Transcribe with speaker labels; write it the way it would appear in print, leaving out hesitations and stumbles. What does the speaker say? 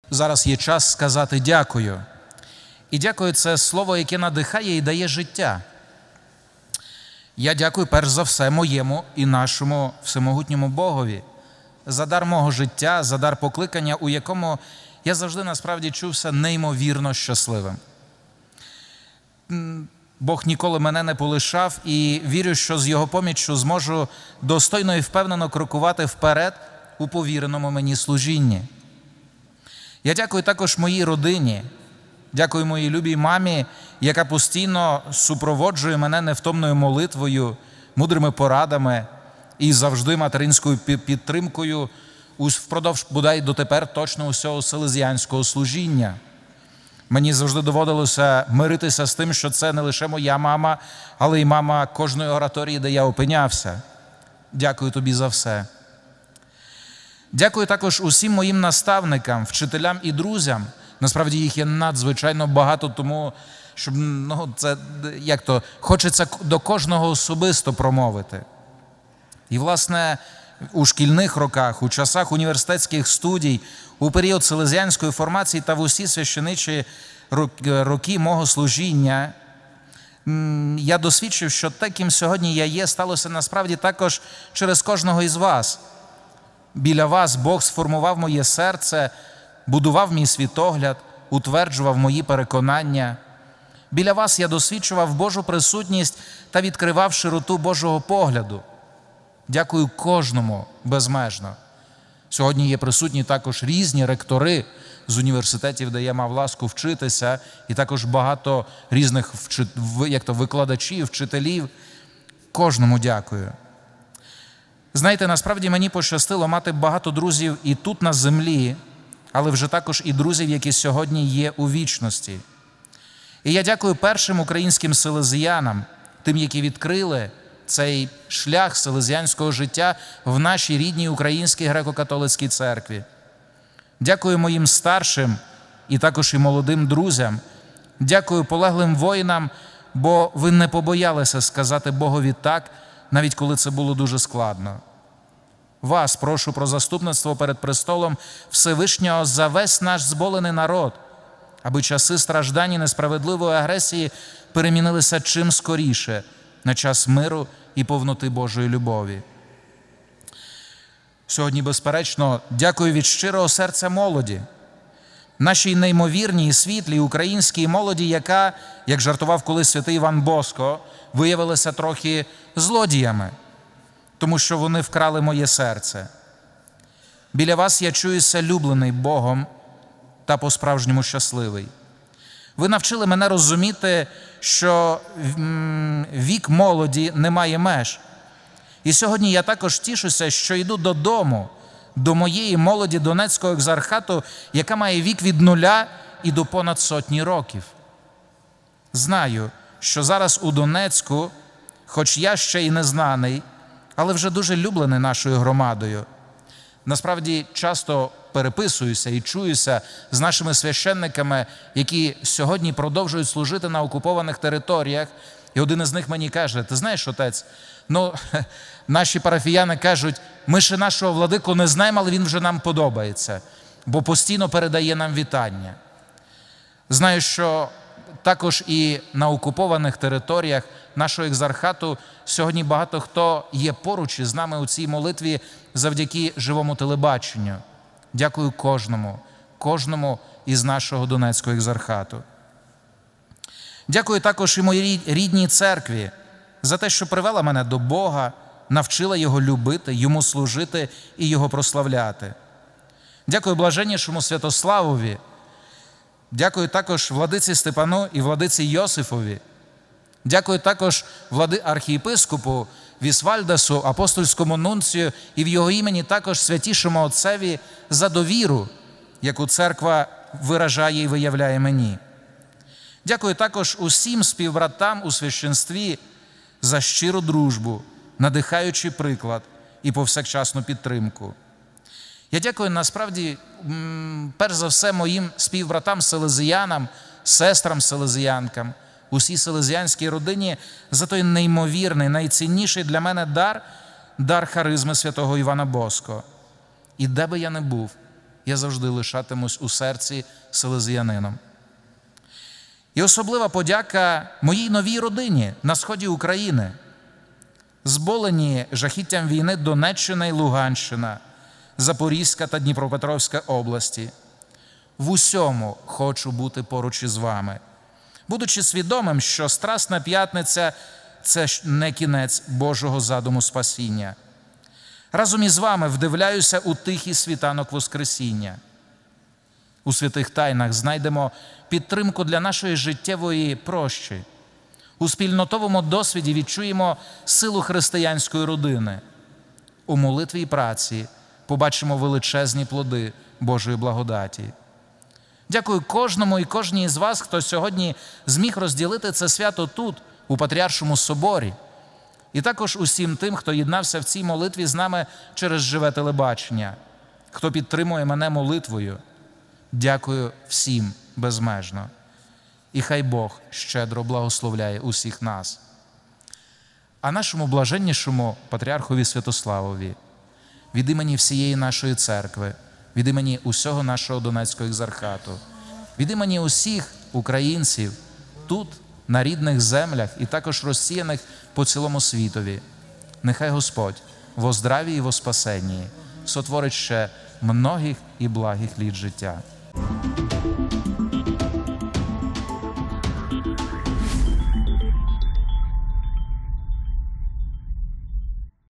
Speaker 1: зараз є час сказати дякую. І дякую – це слово, яке надихає і дає життя. Я дякую перш за все моєму і нашому всемогутньому Богові за дар мого життя, за дар покликання, у якому я завжди насправді чувся неймовірно щасливим. Бог ніколи мене не полишав і вірю, що з Його поміччю зможу достойно і впевнено крокувати вперед у повіреному мені служінні. Я дякую також моїй родині, дякую моїй любій мамі, яка постійно супроводжує мене невтомною молитвою, мудрими порадами і завжди материнською підтримкою впродовж, бодай дотепер, точно усього селезіанського служіння. Мені завжди доводилося миритися з тим, що це не лише моя мама, але й мама кожної ораторії, де я опинявся. Дякую тобі за все. Дякую також усім моїм наставникам, вчителям і друзям. Насправді їх є надзвичайно багато, тому щоб, хочеться до кожного особисто промовити. І, власне, у шкільних роках, у часах університетських студій, у період селезіанської формації та в усі священичі роки мого служіння я досвідчив, що те, ким сьогодні я є, сталося насправді також через кожного із вас. Біля вас Бог сформував моє серце, будував мій світогляд, утверджував мої переконання. Біля вас я досвідчував Божу присутність та відкривав широту Божого погляду. Дякую кожному безмежно. Сьогодні є присутні також різні ректори з університетів, де я мав ласку вчитися, і також багато різних викладачів, вчителів. Кожному дякую. Знаєте, насправді мені пощастило мати багато друзів і тут на землі, але вже також і друзів, які сьогодні є у вічності. І я дякую першим українським селезіянам, тим, які відкрили цей шлях селезіанського життя в нашій рідній українській греко-католицькій церкві. Дякую моїм старшим і також і молодим друзям. Дякую полеглим воїнам, бо ви не побоялися сказати Богові так, навіть коли це було дуже складно. Вас прошу про заступництво перед престолом Всевишнього за весь наш зболений народ, аби часи страждань і несправедливої агресії перемінилися чим скоріше на час миру і повноти Божої любові. Сьогодні, безперечно, дякую від щирого серця молоді, нашій неймовірній і світлій українській молоді, яка, як жартував колись святий Іван Боско, виявилася трохи злодіями, тому що вони вкрали моє серце. Біля вас я чуюся люблений Богом та по-справжньому щасливий. Ви навчили мене розуміти, що вік молоді не має меж. І сьогодні я також тішуся, що йду додому, до моєї молоді Донецького екзархату, яка має вік від 0 і до понад 100 років. Знаю, що зараз у Донецьку, хоч я ще й незнаний, але вже дуже люблений нашою громадою. Насправді, часто переписуюся і чуюся з нашими священниками, які сьогодні продовжують служити на окупованих територіях. І один із них мені каже: ти знаєш, отець, наші парафіяни кажуть, ми ще нашого владику не знаємо, але він вже нам подобається, бо постійно передає нам вітання. Знаю, що також і на окупованих територіях нашого екзархату сьогодні багато хто є поруч із нами у цій молитві завдяки живому телебаченню. Дякую кожному із нашого Донецького екзархату. Дякую також і моїй рідній церкві за те, що привела мене до Бога, навчила Його любити, Йому служити і Його прославляти. Дякую блаженнішому Святославові. Дякую також владиці Степану і владиці Йосифові. Дякую також архієпископу Вісвальдасу, апостольському нунцію і в його імені також святішому отцеві за довіру, яку церква виражає і виявляє мені. Дякую також усім співбратам у священстві за щиру дружбу, надихаючий приклад і повсякчасну підтримку. Я дякую насправді, перш за все, моїм співбратам-селезіянам, сестрам-селезіянкам, усій селезіанській родині за той неймовірний, найцінніший для мене дар харизми святого Івана Боско. І де би я не був, я завжди лишатимусь у серці селезіянином. І особлива подяка моїй новій родині на сході України, зболені жахіттям війни Донеччина і Луганщина, Запорізька та Дніпропетровська області. В усьому хочу бути поруч із вами, будучи свідомим, що Страсна П'ятниця – це не кінець Божого задуму спасіння. Разом із вами вдивляюся у тихий світанок Воскресіння. У святих тайнах знайдемо підтримку для нашої життєвої прощі. У спільнотовому досвіді відчуємо силу християнської родини. У молитві і праці побачимо величезні плоди Божої благодаті. Дякую кожному і кожній із вас, хто сьогодні зміг розділити це свято тут, у Патріаршому соборі. І також усім тим, хто єднався в цій молитві з нами через живе телебачення, хто підтримує мене молитвою. Дякую всім безмежно. І хай Бог щедро благословляє усіх нас. А нашому блаженнішому Патріархові Святославові, від імені всієї нашої церкви, від імені усього нашого Донецького екзархату, від імені усіх українців тут, на рідних землях і також розсіяних по цілому світові, нехай Господь во здраві і во спасенні сотворить ще многих і благих літ життя.